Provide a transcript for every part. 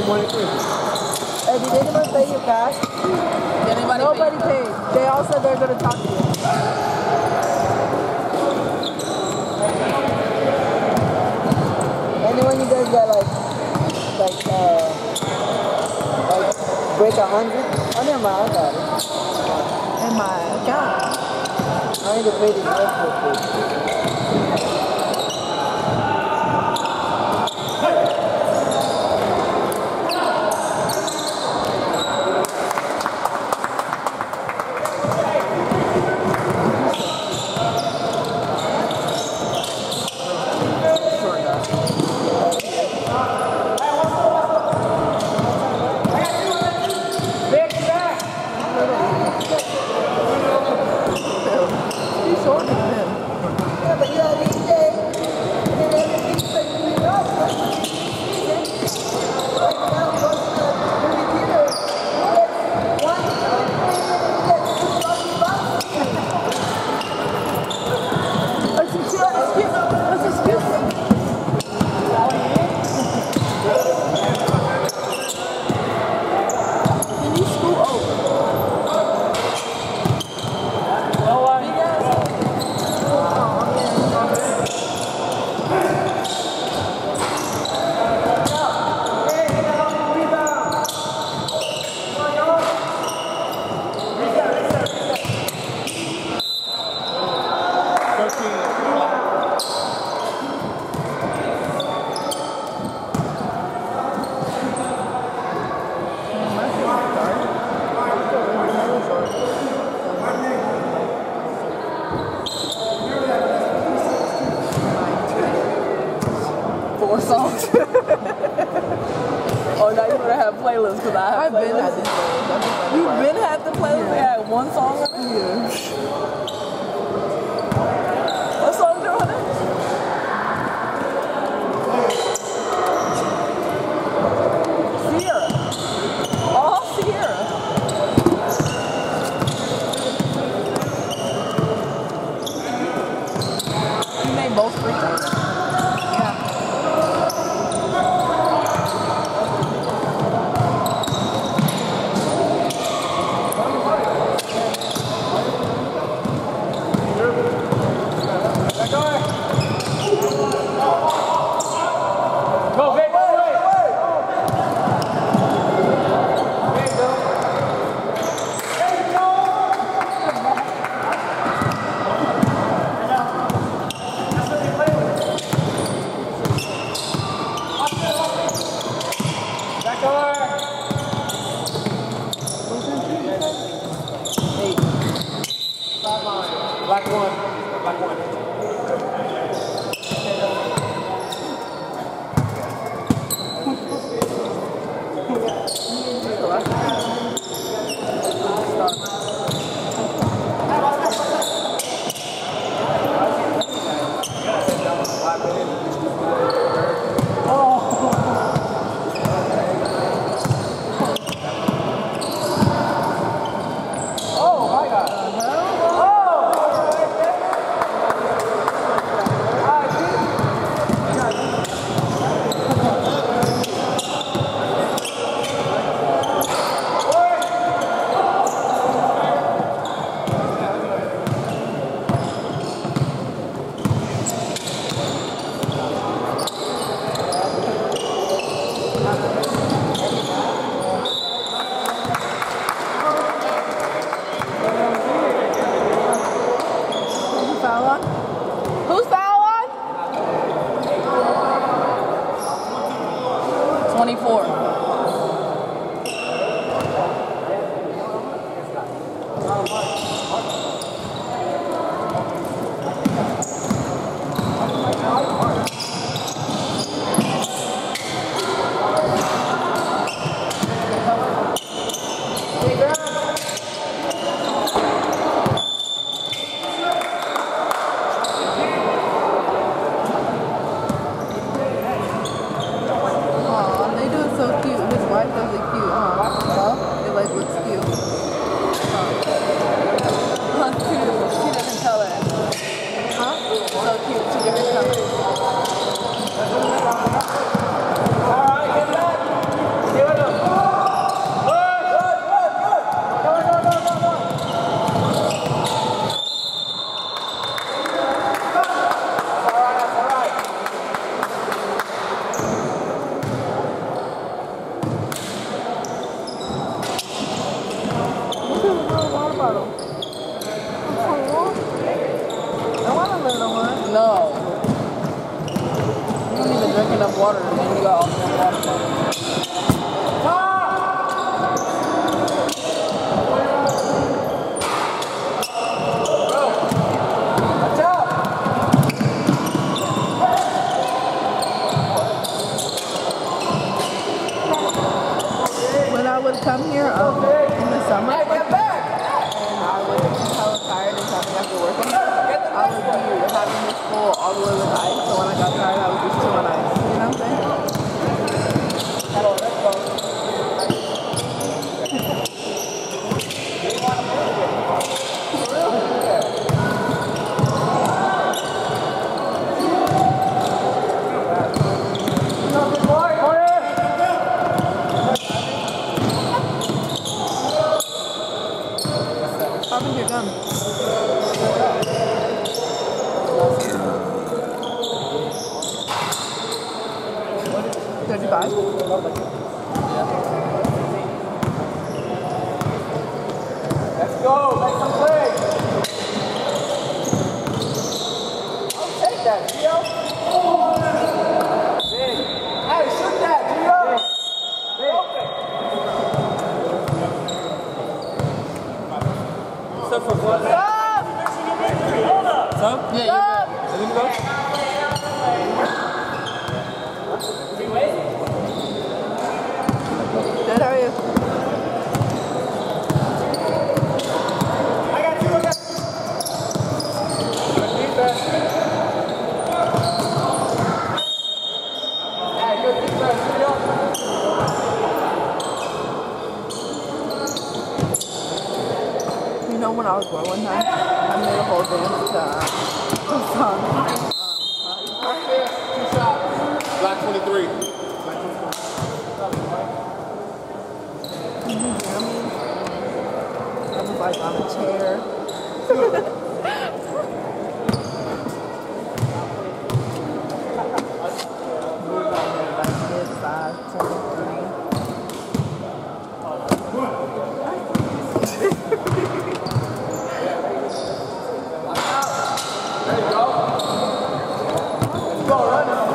Hey, did anybody pay your cash? Nobody paid. They all said they're going to talk to you. And when you guys got like break 100? Oh, never mind, I got it. In my account. I need to pay this real quick. Songs. Oh, now you're gonna have playlists because I have playlists. You've been had the playlist. They had one song on it? Yeah. What songs are on it? Sierra. All Sierra. You made both free times. Black one. Black one. you got all the water. When I would come here in the summer, and I would be hella tired and coming after working, I would be having this pool all the way with ice. So when I got tired, I would just chill on ice. You know what I'm saying? Popping your gum. 35? Let's go. Make some plays. I'll take that, Gio. Big. Hey, shoot that, Gio. Big. So for what? Stop! Stop? Yeah, you're good. Let me go. Good, how are you? I got you. Good defense. Hey, good defense, Gio. You know when I was born one time, I made a whole dance to a song. Black 23. I was like on a chair. Moved on there like this, 5, 23. There you go. Let's go, run it.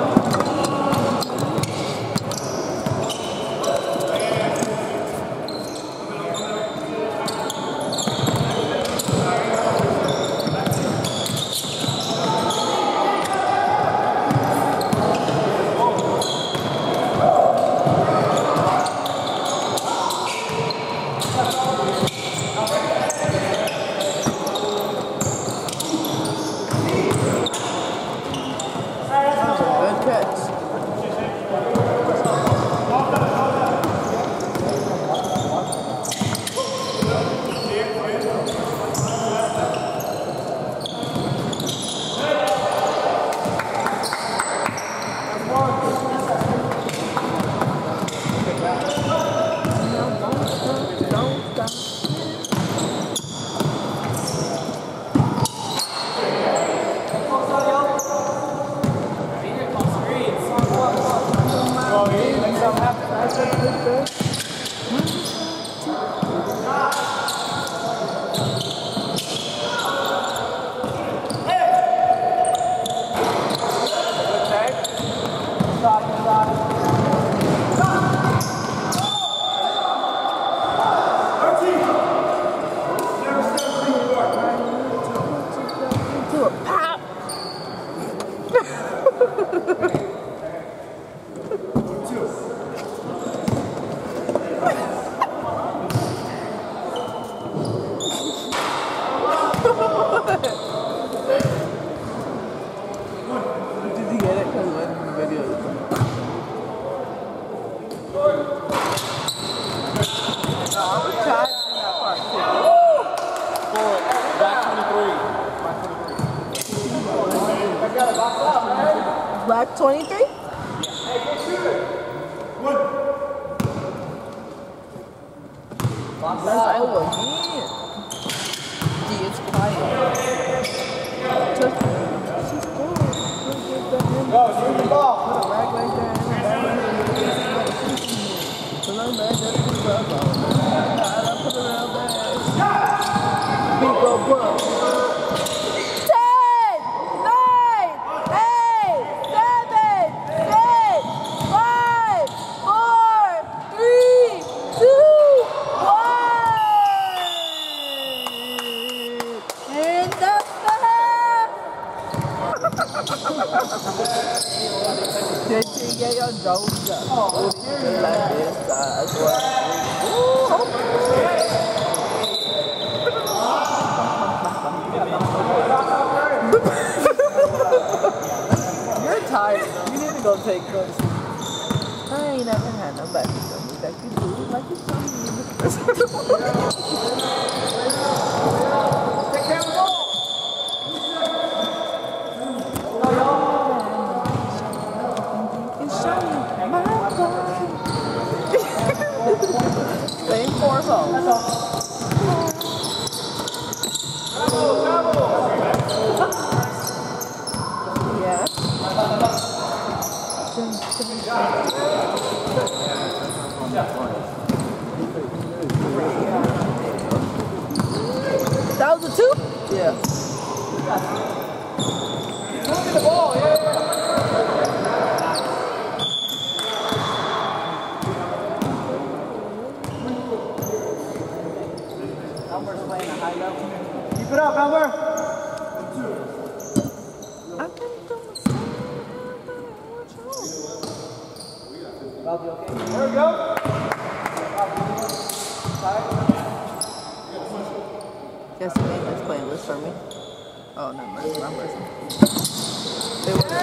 Good catch. Don't stop. Go, Ian. Make something happen. To a pop. Did you get it? Because when the video is I was tired in that part too. Score it. Black 23. Black 23? Hey, get shooter. Let's go again. Gee, it's quiet. Just, she's cool. Go, shoot the ball. Put a rag right there and put it back there. Put it around there. Big go bro. 10, 9, 8, 7, JT, get your Jones up. Oh, like this, that's what. You're tired. You need to go take drugs. I ain't never had nobody tell me that you do it like you told me. Take care of the ball. Same four songs. That's all. Yeah. That was a two? Yeah. Look at the ball, yeah. Elmer's playing a high level. Keep it up, Elmer. I think Robbie, okay? There we go. guess you made this playlist for me. Oh, no, that's my person. It was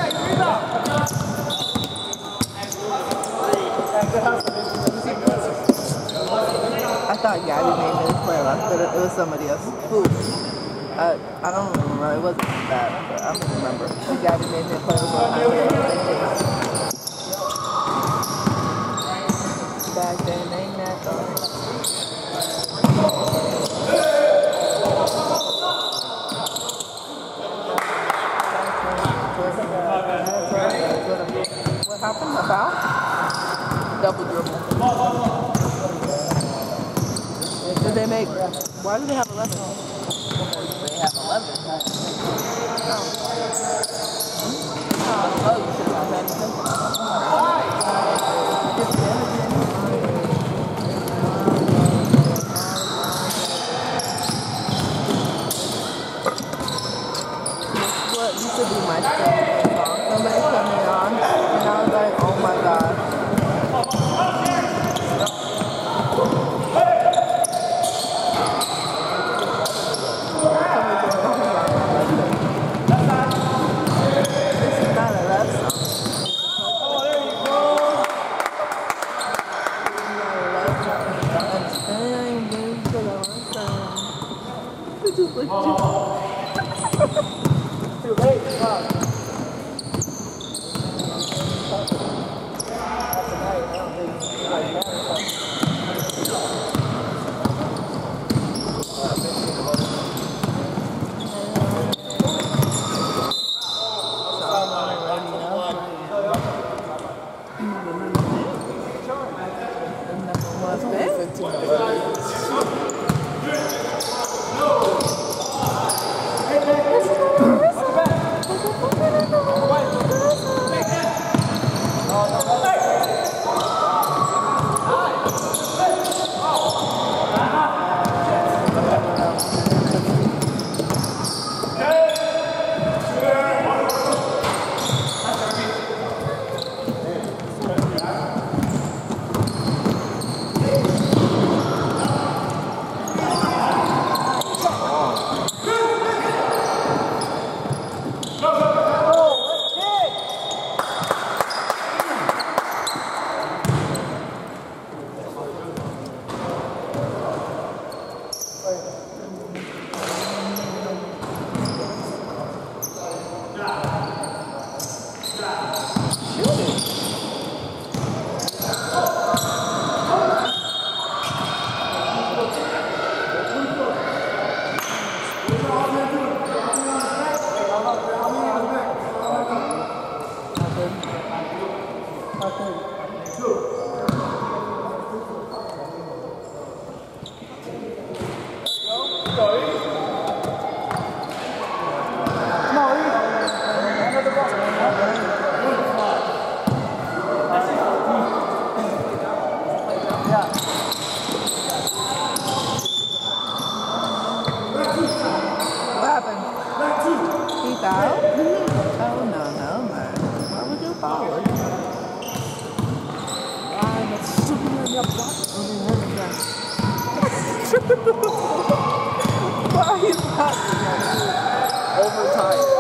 I thought Gabby made me this playlist, but it was somebody else. Who? I don't remember. It wasn't that, but I don't remember. Gabby made me a playlist on back then, ain't that though? What happened? A foul? Double dribble. Did they make? Why do they have 11? They have 11. What used to be my favorite song. Somebody put me on, and I was like, oh my god. This is not a love song. Oh, there you go. It's just like Too late. Wow. He fouled? Oh, no, man. Why would you foul? Why he's not overtime?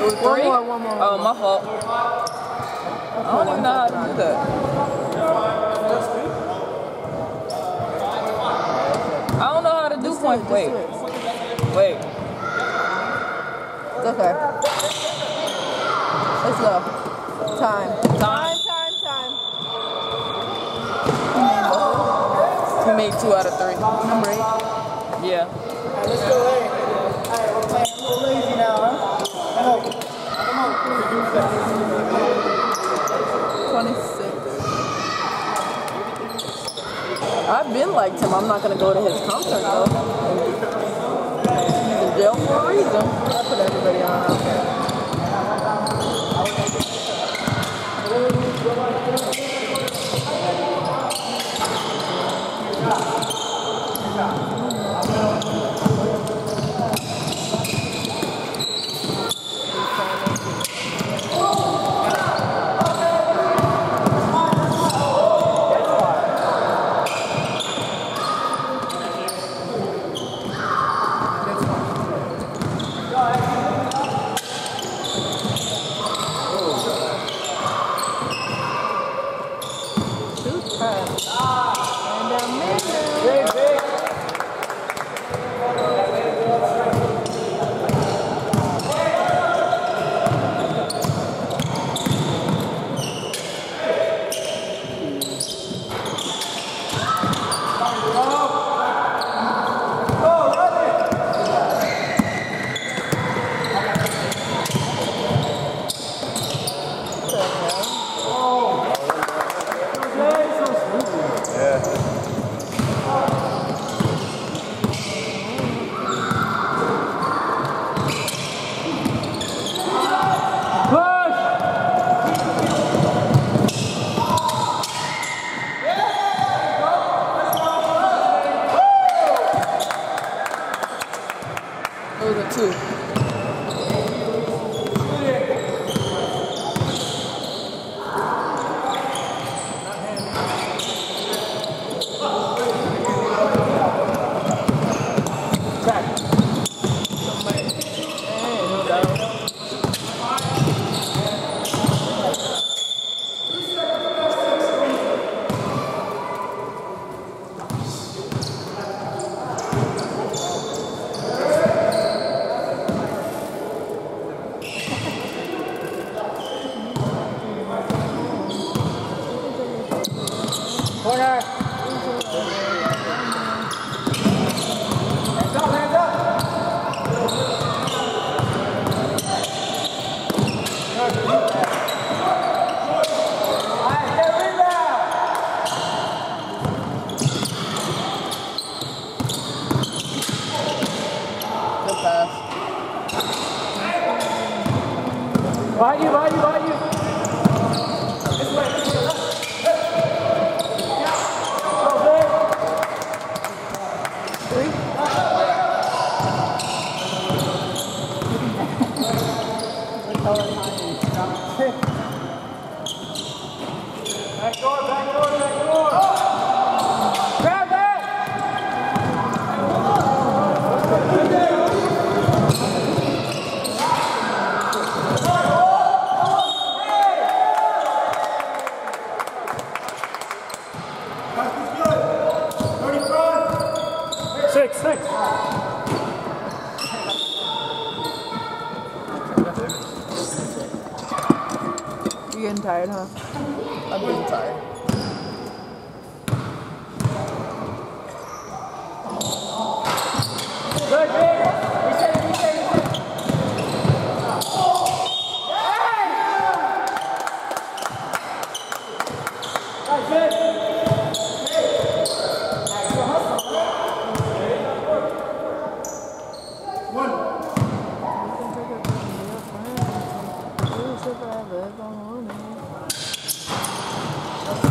Three? One more. Oh, my fault. I don't even know how to do that. I don't know how to do point. Wait. Wait. It's okay. Let's go. Time. He made 2 out of 3. Number 8. Yeah. Alright, let's go late. Alright, we're playing a little lazy now, huh? Come on. 26. I've been like him. I'm not going to go to his concert, though. He's in jail for a reason. I put everybody on out there. Those are 2. Corner. Hands up, hands up. Alright, get a rebound. Good pass. By you. This way. Go, big. 3. Back door. Grab that! Six. You getting tired, huh? I'm getting tired. Good, big. Reset. That's it. One.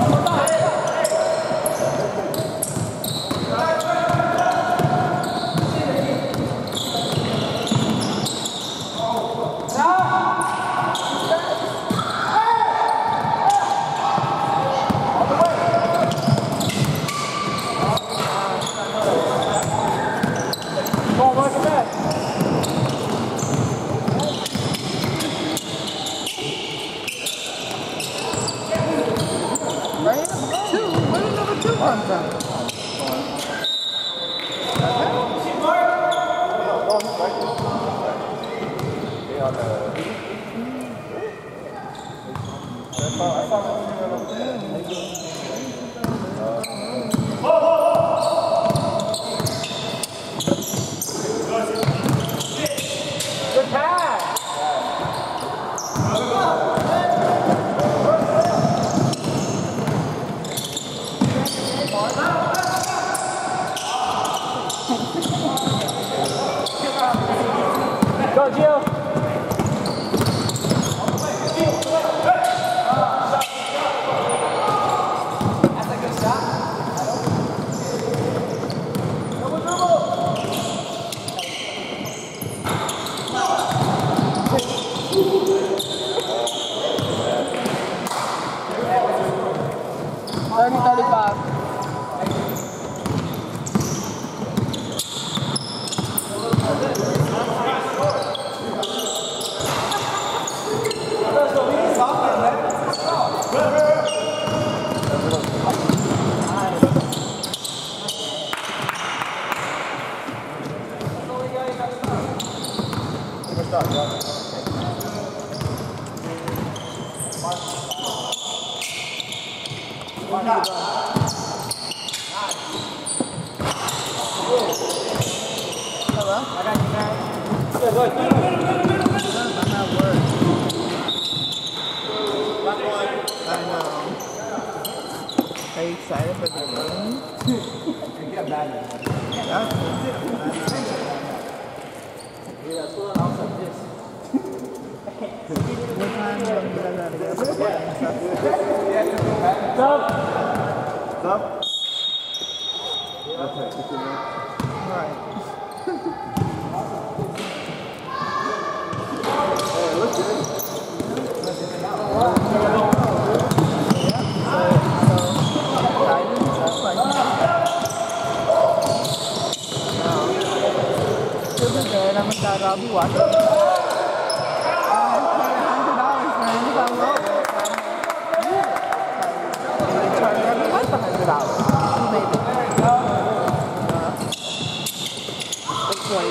Go, Gio! That's a good shot. Double dribble! 30-35. Hello? I got you, man. Yeah, go ahead. I'm at work. I know. Are you excited for the game? What time do you guys gotta get up? Stop! Right. I'm excited. I'll be watching. I paid $100 for any download. They charge every month $100. Maybe. It's 20.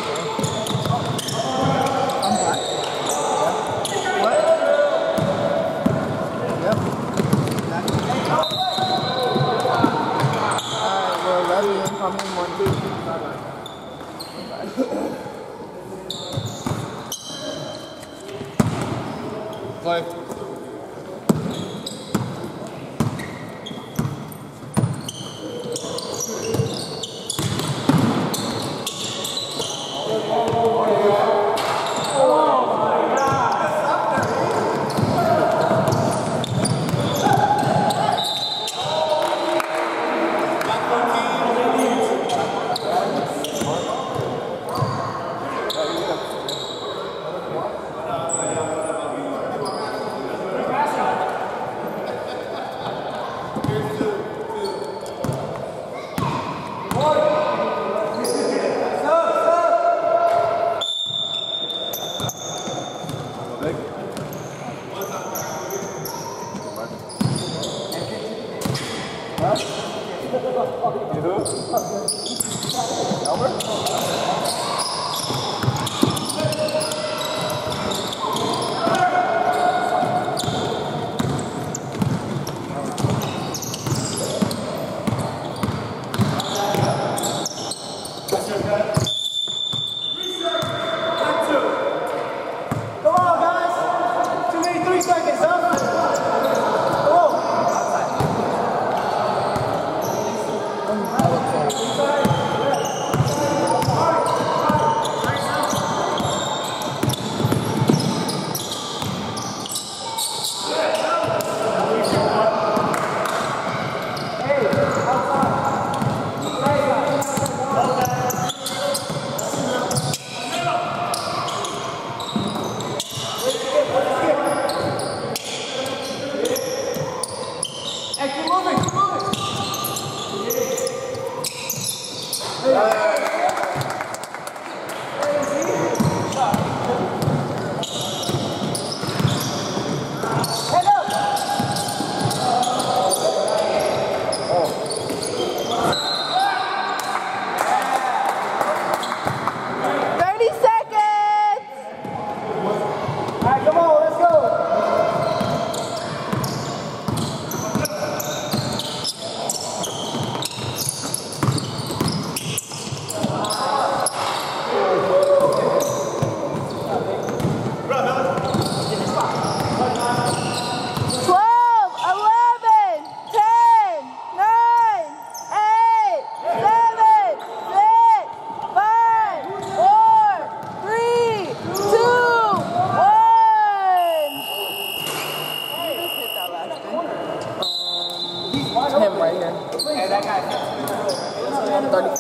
I'm black. What? Yep. Alright, well, love you and call me in one day. Play.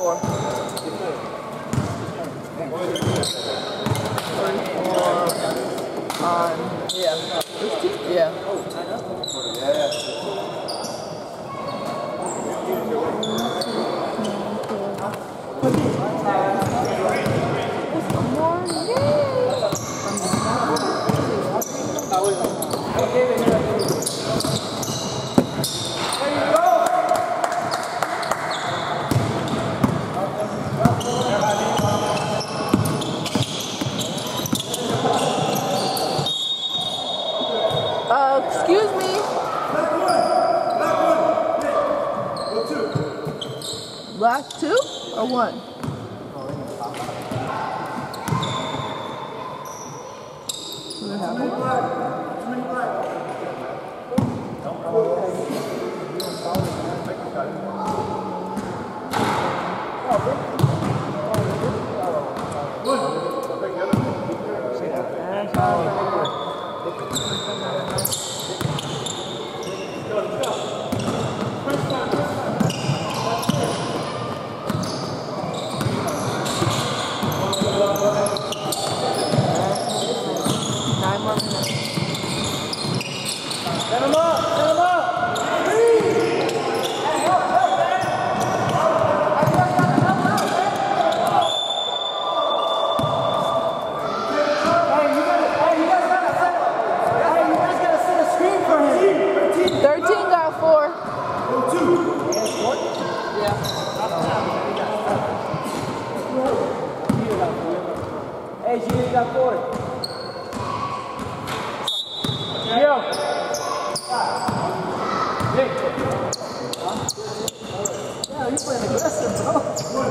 4. Yeah. 15? Yeah. Excuse me. Black 2 or 1? Hey, Gio, you got 4. Gio. Yeah, you're playing aggressive, bro.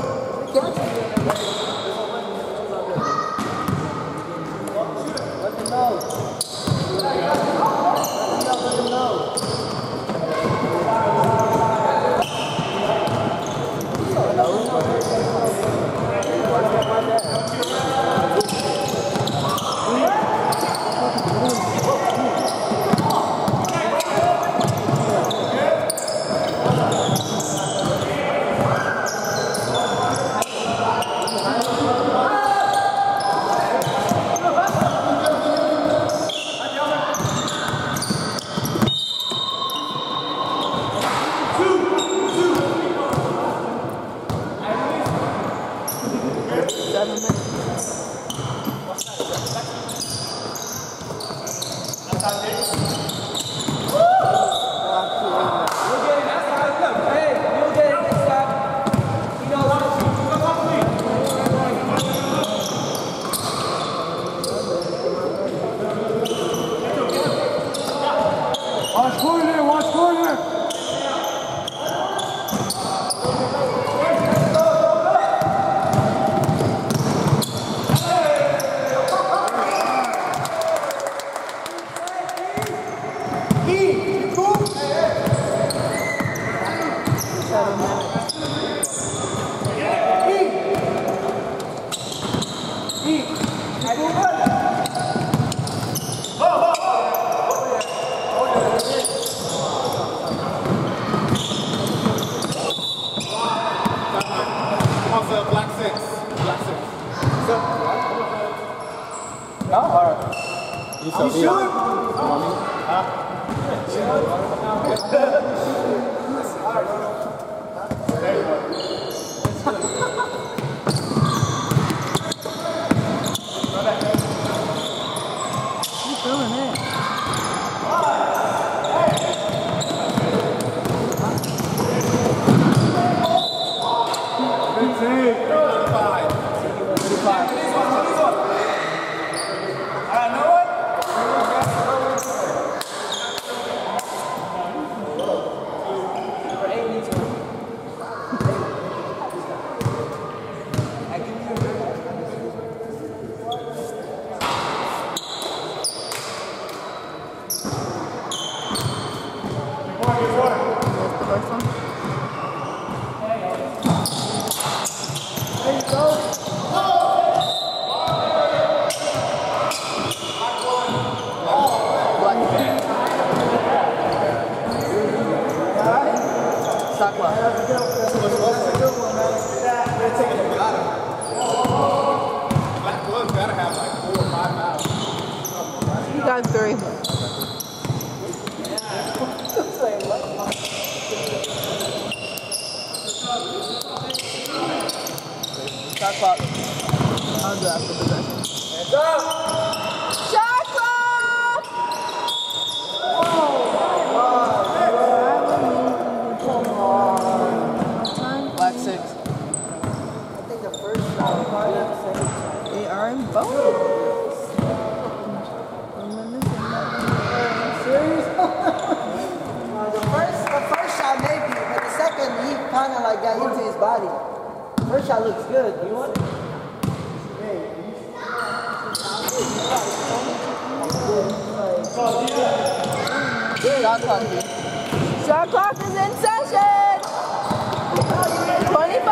Let them know. Let them know. You sure? Shot clock. 5-3. Shot clock. I'll do after possession. Hands up! Shot clock! Black 6. I think the first shot was probably They are in bonus. serious? The first shot maybe, but the second he kind of like got into his body. First shot looks good. You want it? Shot clock. Shot clock is in session. 25.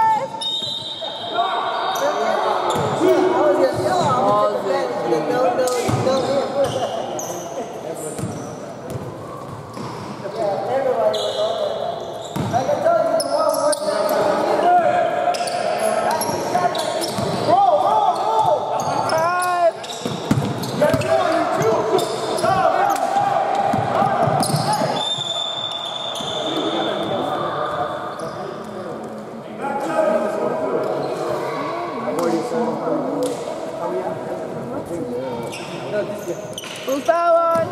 Who's that one?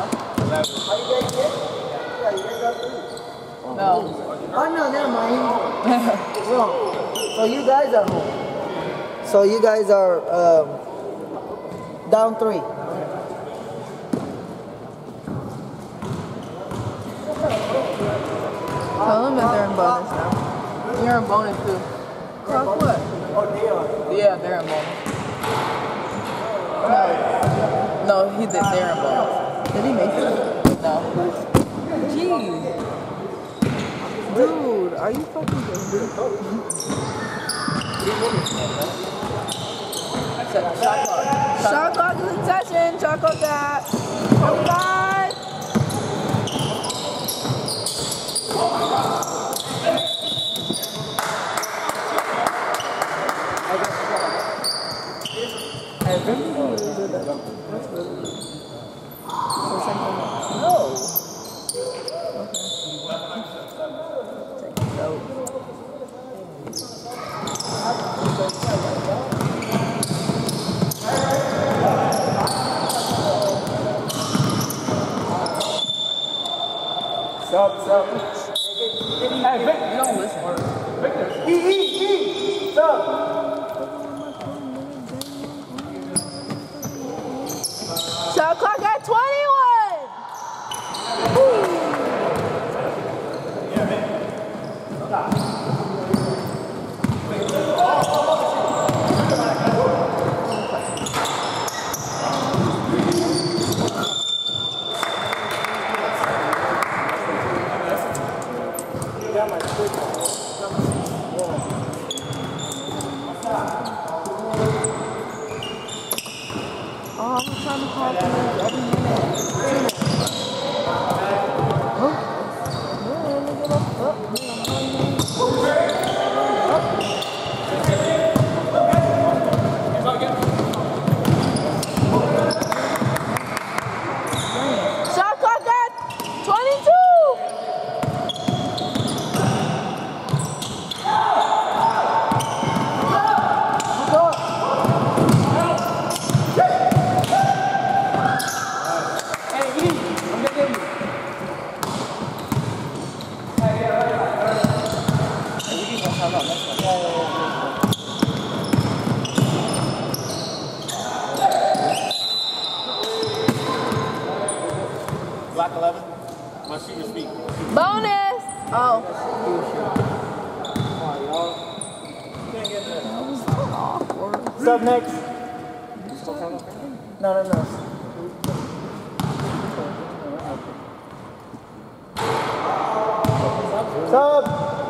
No. Oh no, never mind. Wrong. So you guys are home. So you guys are down 3. Tell them that they're in bonus now. You're in bonus too. Clock what? Oh, they are. Yeah, they're in bonus. No, he did. They're in bonus. Did he make it? No. Jeez. Dude, are you fucking kidding? Shot clock. Shot clock is in session. Shot clock at 25. Sub. Hey, Vic, you don't listen. Victor. Sub. Shot clock at 21. Oh, I'm trying to call for every minute. Shot clock at 22. Black 11. My shooter's feet. Bonus. Oh. Sub next. No. Sub.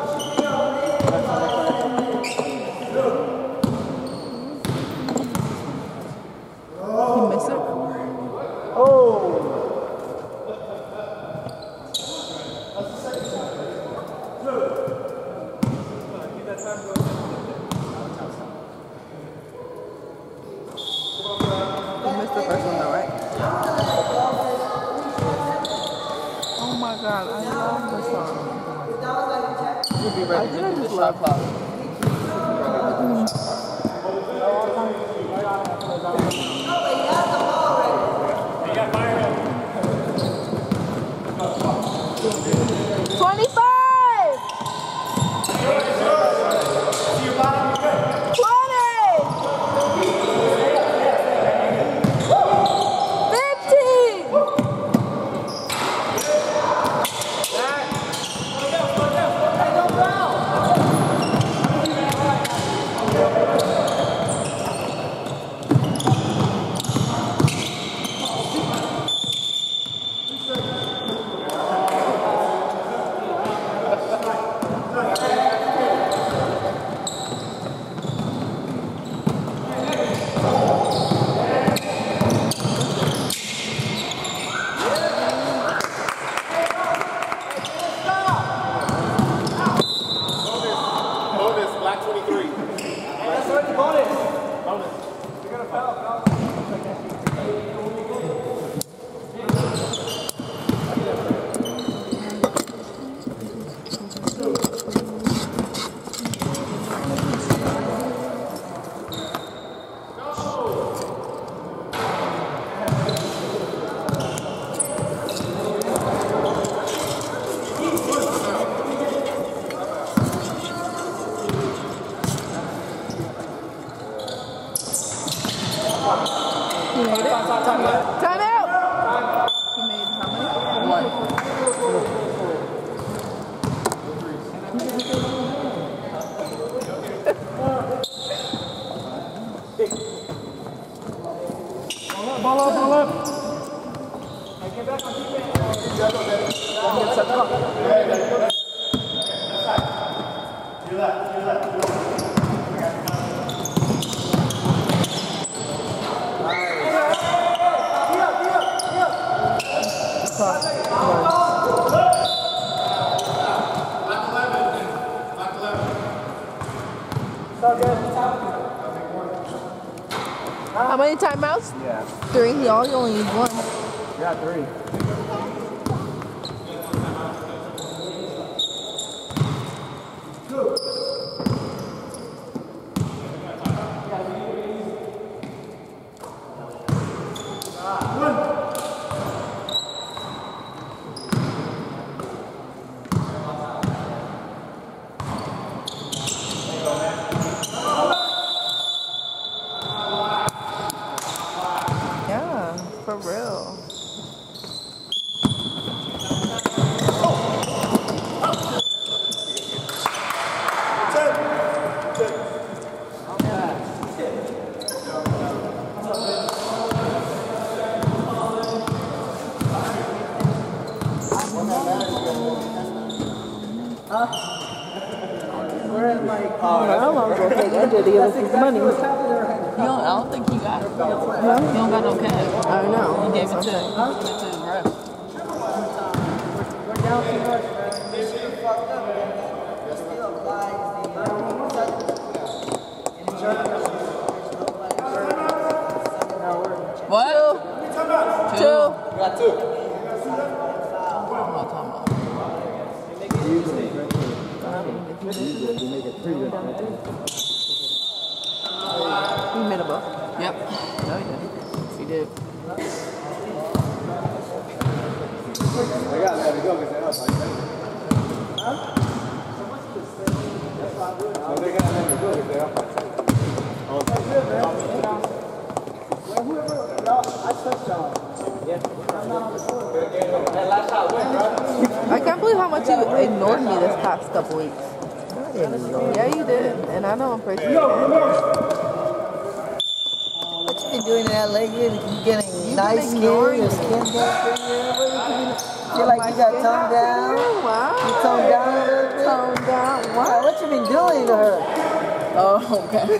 He missed it. Oh. He missed the first one though, right? god, I love this song. You'll be ready to do the shot clock. Time out! He made how many? One. Ball up, ball up. How many timeouts? Yeah. 3. He only needs 1. Yeah, 3. Yeah, for real. We're at like. I'm gonna take AJ to give us some money. I don't think he got it. He don't got no cash. I know. He gave it to his ref. We're down too much, man. This shit fucked up, man. It still applies What? 2. We got 2. I'm not talking about. He made a buck. Yep. No, he did. I got to let it go because they're up. So they're going to let it go if they're up. I can't believe how much you ignored me this past couple weeks. Yeah, you did. And I know I'm pretty sure. What you been doing in LA? You getting nice skin? Your skin getting feel like you got toned down? Wow. You toned down a little bit? Toned down. Wow, Wow. what you been doing to her? Oh, okay.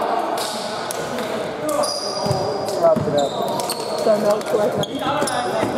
Wrap it up. So no, correct.